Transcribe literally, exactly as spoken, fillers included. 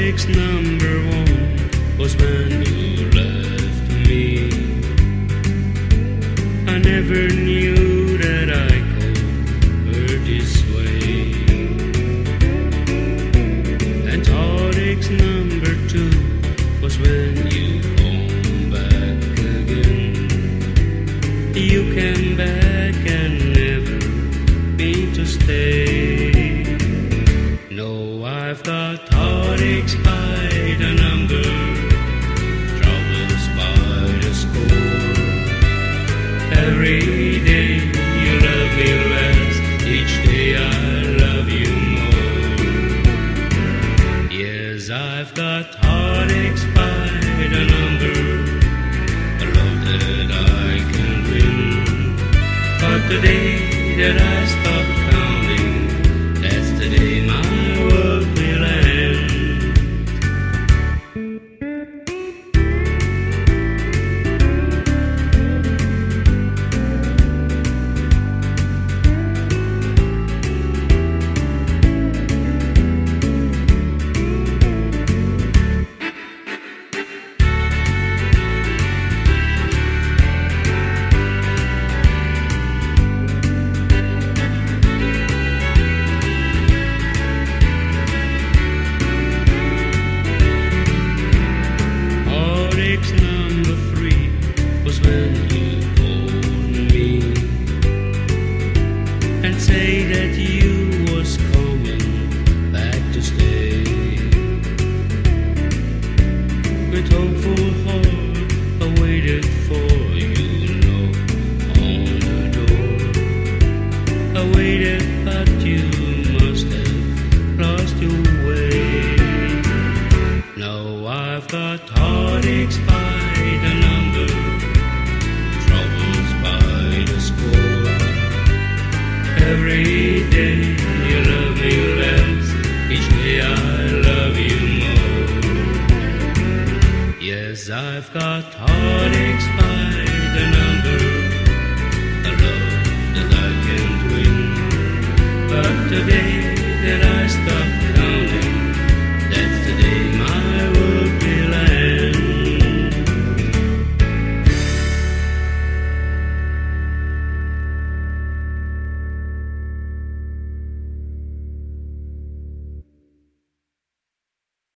heartache's number one was when you left me. I never knew that I could hurt this way. And heartache's number two was when you come back again. You came back and never mean to stay. No, I've got heartaches by the number, troubles by the score. Every day you love me less, each day I love you more. Yes, I've got heartaches by the number, a love that I can win. But the day that I stop counting, that's the day my world will end. Number three was when you called me and say that you was coming back to stay. With hopeful heart I waited for you, knock on the door. I waited but you must have lost your way. Now I've got heartaches by the number, troubles by the score. Every day you love me less, each day I love you more. Yes, I've got heartaches